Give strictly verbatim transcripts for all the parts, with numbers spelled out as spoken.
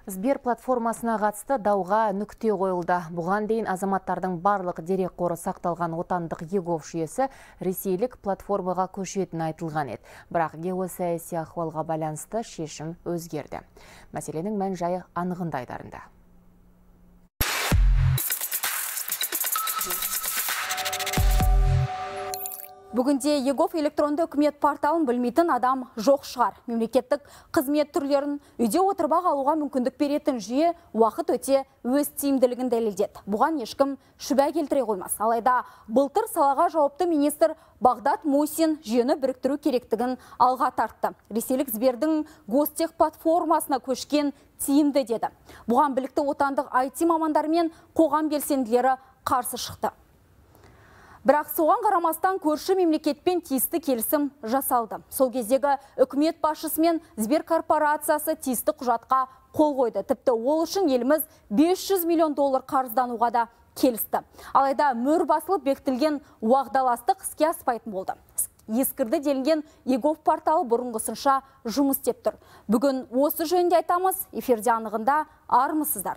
Сбер платформасына қатысты дауға нүкте қойылды. Бұған дейін азаматтардың барлық дерек қоры сақталған отандық егов жүйесі ресейлік платформаға көшетіні айтылған еді. Бірақ геосаяси ахуалға байланысты шешім өзгерді. Мәселенің мән жайы анығында айдарында. Бүгінде егов электронды үкімет порталын білмейтін адам жоқ шығар. Мемлекеттік қызмет түрлерін үйде отырбақ алуға мүмкіндік беретін жүйе уақыт өте өз тиімділігін дәлелдеді. Бұған ешкім шүбә келтіре қоймас. Алайда былтыр салаға жауапты министр Бағдат Мусин жүйені біріктіру керектігін алға тартты. Ресейлік Сбердің Гостех платформасына көшкен тиімді деді. Бұған білікті отандық ай ти мамандар мен қоғам белсенділері қарсы шықты. Бірақ соған қарамастан көрші мемлекетпен тиісті келісім жасалды. Сол кездегі үкімет басшысымен Сбер корпорациясы тиісті құжатқа қол қойды. Тіпті ол үшін еліміз бес жүз миллион доллар қарыздануға да келісті. Алайда мөр басылып бекітілген уағдаластық іске аспайтын болды. Ескірді делінген егов порталы бұрынғысынша жұмыс істеп тұр. Бүгін осы жөнінде айтамыз, эфирде анығында армысыздар.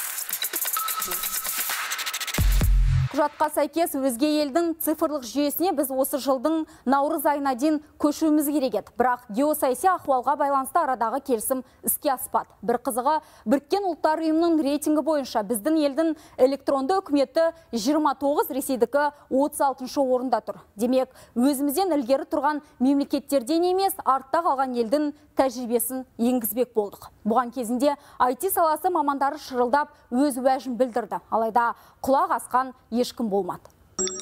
Құжатқа сәйкес өзге елдің цифрлық жүйесіне біз осы жылдың наурыз айына дейін көшуіміз керек еді. Бірақ геосаяси ахуалға байланысты арадағы келісім іске аспады. Бір қызығы, Біріккен ұлттар ұйымының рейтингі бойынша біздің елдің электронды үкіметі жиырма тоғыз, Ресейдікі отыз алтыншы орында тұр. Демек, өзімізден ілгері тұрған мемлекеттерден емес, артта қалған елдің тәжірибесін енгізбек болдық. Бұған кезінде ай ти саласы мамандары шырылдап өз уәжін білдірді. Алайда құлақ асқан ешкім болмады.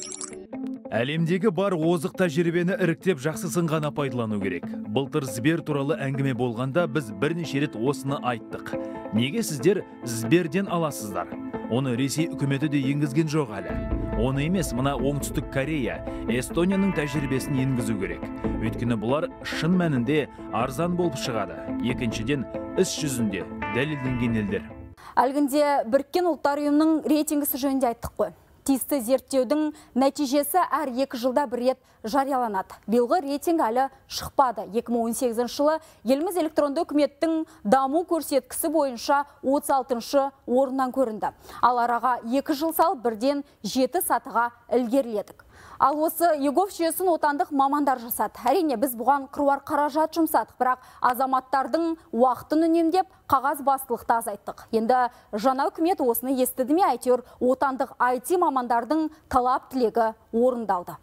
Әлемдегі бар озық тәжірибені іріктеп жақсысын ғана пайдалану керек. Былтыр Сбер туралы әңгіме болғанда біз бірнеше рет осыны айттық. Неге сіздер Сберден аласыздар? Оны Ресей үкіметі де енгізген жоқ әлі. Оны емес, мына Оңтүстік Корея, Эстонияның тәжірибесін енгізу керек. Өйткені бұлар шын мәнінде арзан болып шығады. Екіншіден, іс жүзінде дәлелденген елдер. Әлгінде Біріккен ұлттар ұйымының рейтингісі жөнінде айттық қой. Тиісті зерттеудің нәтижесі әр екі жылда бір рет жарияланады. Биылғы рейтинг әлі шықпады. екі мың он сегізінші жылы еліміз электронды үкіметтің даму көрсеткісі бойынша отыз алтыншы орыннан көрінді. Ал араға екі жыл салып бірден жеті сатыға ілгеріледік. Ал осы егов жүйесін отандық мамандар жасады. Әрине біз бұған қыруар қаражат жұмсадық, бірақ азаматтардың уақытын үнемдеп қағаз бастылықты азайттық. Енді жаңа үкімет осыны естіді ме, әйтеуір отандық ай ти мамандардың талап тілегі орындалды.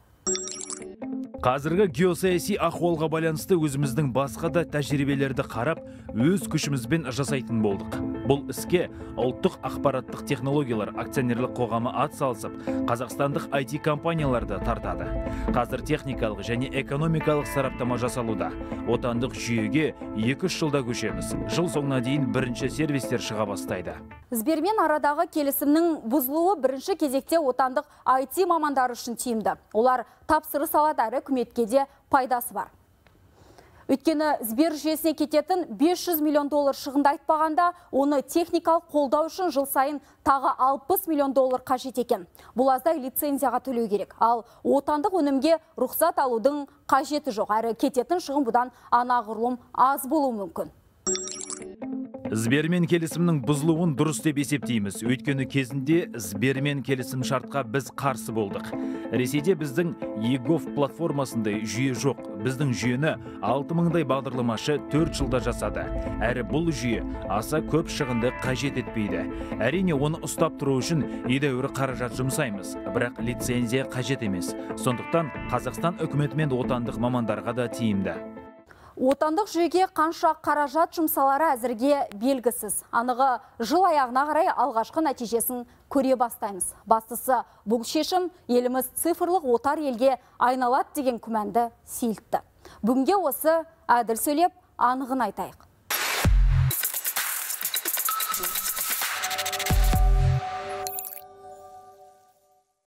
Қазіргі геосаяси ахуалға байланысты өзіміздің басқа да тәжірибелерді қарап, өз күшімізбен жасайтын болдық. Бұл іске ұлттық ақпараттық технологиялар акционерлік қоғамы ат салысып, қазақстандық ай ти компанияларды тартады. Қазір техникалық және экономикалық сараптама жасалуда. Отандық жүйеге екі үш жылда көшеміз. Жыл соңына дейін бірінші сервистер шыға бастайды. Сбермен арадағы келісімнің бұзылуы бірінші кезекте отандық ай ти мамандары үшін тиімді. Олар тапсырыс алады, әрі үкіметке де пайдасы бар. Өйткені Сбер жүйесіне кететін бес жүз миллион доллар шығынды айтпағанда, оны техникалық қолдау үшін жыл сайын тағы алпыс миллион доллар қажет екен. Бұл аздай лицензияға төлеу керек. Ал отандық өнімге рұқсат алудың қажеті жоқ, әрі кететін шығын бұдан анағұрлым аз болуы мүмкін. Сбермен келісімнің бұзылуын дұрыс деп есептейміз. Өйткені кезінде Сбермен келісім шартқа біз қарсы болдық. Ресейде біздің егов платформасындай жүйе жоқ. Біздің жүйені алты мыңдай бағдарламашы төрт жылда жасады. Әрі бұл жүйе аса көп шығынды қажет етпейді. Әрине оны ұстап тұру үшін едәуір қаражат жұмсаймыз. Бірақ лицензия қажет емес. Сондықтан Қазақстан үкіметі мен отандық мамандарға да тиімді. Отандық жүйеге қанша қаражат жұмсалары әзірге белгісіз. Анығы жыл аяғына қарай алғашқы нәтижесін көре бастаймыз. Бастысы бұл шешім еліміз цифрлық отар елге айналады деген күмәнді сейілтті. Бүгінге осы әділ сөйлеп анығын айтайық.